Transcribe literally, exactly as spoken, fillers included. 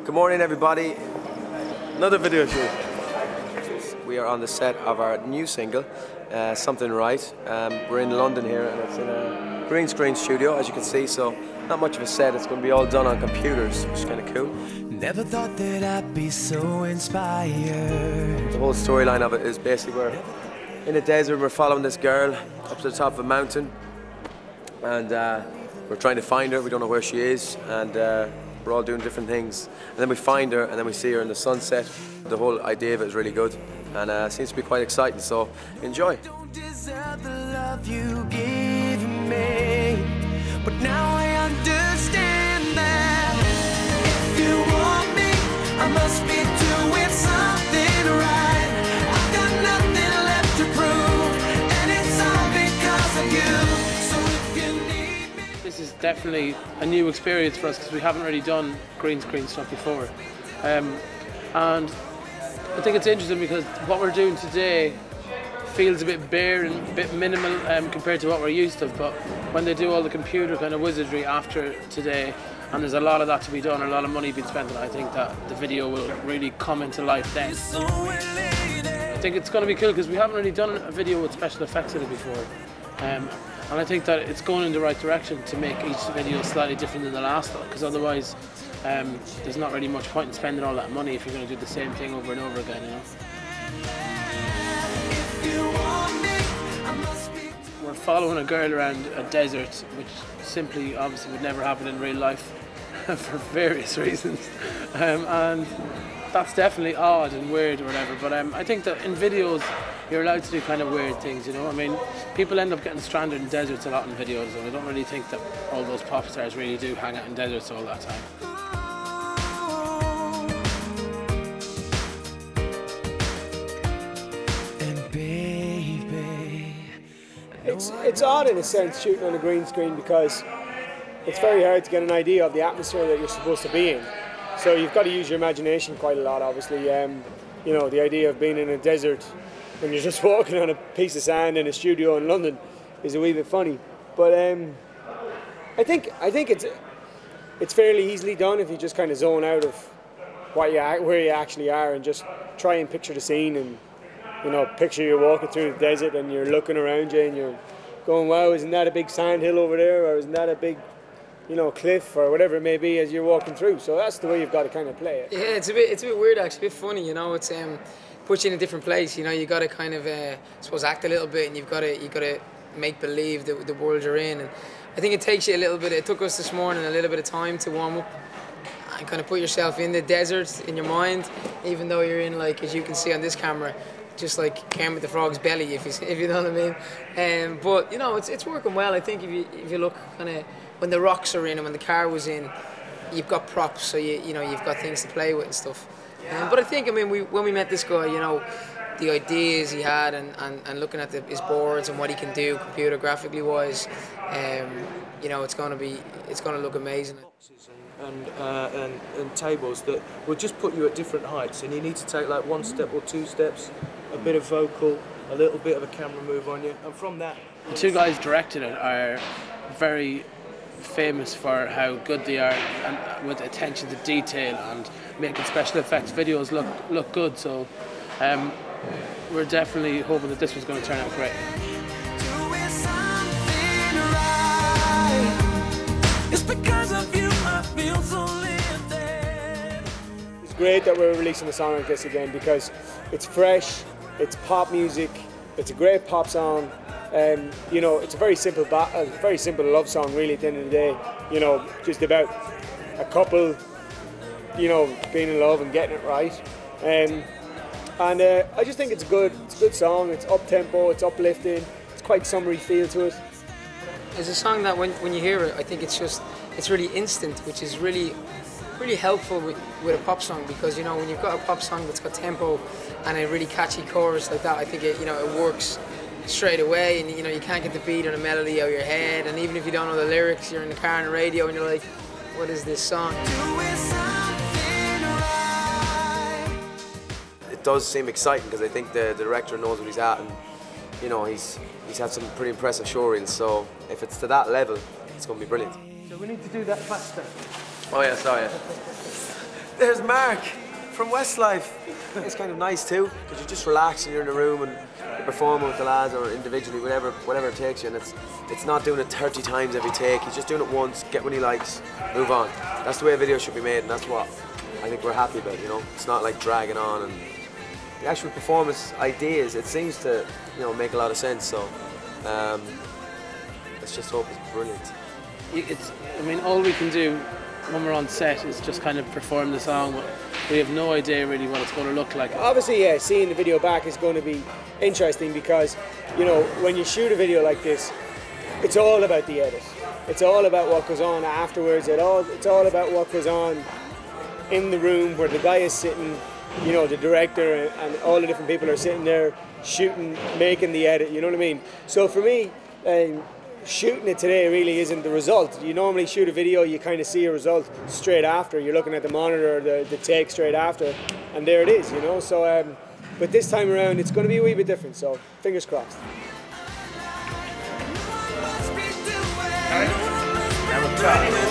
Good morning, everybody. Another video shoot. We are on the set of our new single, uh, Something Right. Um, we're in London here, and it's in a green screen studio, as you can see, so not much of a set. It's going to be all done on computers, which is kind of cool. Never thought that I'd be so inspired. The whole storyline of it is basically we're in a desert, we're following this girl up to the top of a mountain, and uh, we're trying to find her. We don't know where she is, and uh, we're all doing different things. And then we find her, and then we see her in the sunset. The whole idea of it is really good, and uh, seems to be quite exciting, so enjoy. Don't deserve the love you give me, but now I understand that if you want me, I must be doing something right. I've got nothing left to prove, and it's all because of you. So if you need me. This is definitely a new experience for us because we haven't really done green screen stuff before. Um, and I think it's interesting because what we're doing today feels a bit bare and a bit minimal um, compared to what we're used to, but when they do all the computer kind of wizardry after today, and there's a lot of that to be done, a lot of money being spent, and I think that the video will really come into life then. I think it's going to be cool because we haven't really done a video with special effects in it before, um, and I think that it's going in the right direction to make each video slightly different than the last one, because otherwise um, there's not really much point in spending all that money if you're going to do the same thing over and over again, you know. We're following a girl around a desert, which simply, obviously, would never happen in real life for various reasons, um, and that's definitely odd and weird or whatever. But um, I think that in videos, you're allowed to do kind of weird things, you know. I mean, people end up getting stranded in deserts a lot in videos, and I don't really think that all those pop stars really do hang out in deserts all that time. It's, it's odd in a sense shooting on a green screen because it's very hard to get an idea of the atmosphere that you're supposed to be in. So you've got to use your imagination quite a lot, obviously. Um, you know, the idea of being in a desert when you're just walking on a piece of sand in a studio in London is a wee bit funny. But um, I think I think it's it's fairly easily done if you just kind of zone out of what you where you actually are and just try and picture the scene. And you know, picture you're walking through the desert and you're looking around you and you're going, wow, isn't that a big sand hill over there, or isn't that a big, you know, cliff, or whatever it may be as you're walking through. So that's the way you've got to kind of play it. Yeah, it's a bit, it's a bit weird actually, a bit funny, you know. It's um, puts you in a different place. You know, you got to kind of, uh, I suppose, act a little bit, and you've got to, you got to make believe the the world you're in. And I think it takes you a little bit. It took us this morning a little bit of time to warm up and kind of put yourself in the desert in your mind, even though you're in, like, as you can see on this camera, just like Kermit the Frog's belly, if you if you know what I mean. Um, but you know, it's it's working well. I think if you if you look kind of when the rocks are in and when the car was in, you've got props, so you you know you've got things to play with and stuff. Um, but I think I mean we when we met this guy, you know, the ideas he had and, and, and looking at the, his boards and what he can do computer graphically wise, um, you know, it's going to be it's going to look amazing. And, uh, and and tables that will just put you at different heights, and you need to take like one step or two steps, a bit of vocal, a little bit of a camera move on you, and from that. The two guys directing it are very famous for how good they are and with attention to detail and making special effects videos look look good. So um, we're definitely hoping that this was going to turn out great. It's great that we're releasing a song like this again because it's fresh, it's pop music, it's a great pop song. Um, you know, it's a very simple, ba a very simple love song, really. At the end of the day, you know, just about a couple, you know, being in love and getting it right. Um, and uh, I just think it's a good, it's a good song. It's up tempo, it's uplifting, it's quite summery feel to it. It's a song that when when you hear it, I think it's just it's really instant, which is really really helpful with, with a pop song, because you know when you've got a pop song that's got tempo and a really catchy chorus like that, I think it you know it works straight away, and you know you can't get the beat or the melody out of your head, and even if you don't know the lyrics, you're in the car on the radio and you're like, what is this song? It does seem exciting because I think the, the director knows what he's at, and you know he's he's had some pretty impressive show reels, so if it's to that level, it's going to be brilliant. So we need to do that faster. Oh yeah, sorry. There's Mark from Westlife. It's kind of nice too, because you just relax and you're in a room and you're performing with the lads or individually, whatever whatever it takes you, and it's it's not doing it thirty times every take. He's just doing it once, get what he likes, move on. That's the way a video should be made, and that's what I think we're happy about, you know? It's not like dragging on, and the actual performance ideas, it seems to, you know, make a lot of sense, so um, let's just hope it's brilliant. It's, I mean, all we can do when we're on set is just kind of perform the song. We have no idea really what it's going to look like. Obviously, yeah, seeing the video back is going to be interesting because, you know, when you shoot a video like this, it's all about the edit. It's all about what goes on afterwards. It all, it's all about what goes on in the room where the guy is sitting, you know, the director and, and all the different people are sitting there shooting, making the edit, you know what I mean? So for me, um, shooting it today really isn't the result. You normally shoot a video, you kind of see a result straight after. You're looking at the monitor, the, the take straight after, and there it is, you know? So, um, but this time around, it's going to be a wee bit different, so fingers crossed. Never try.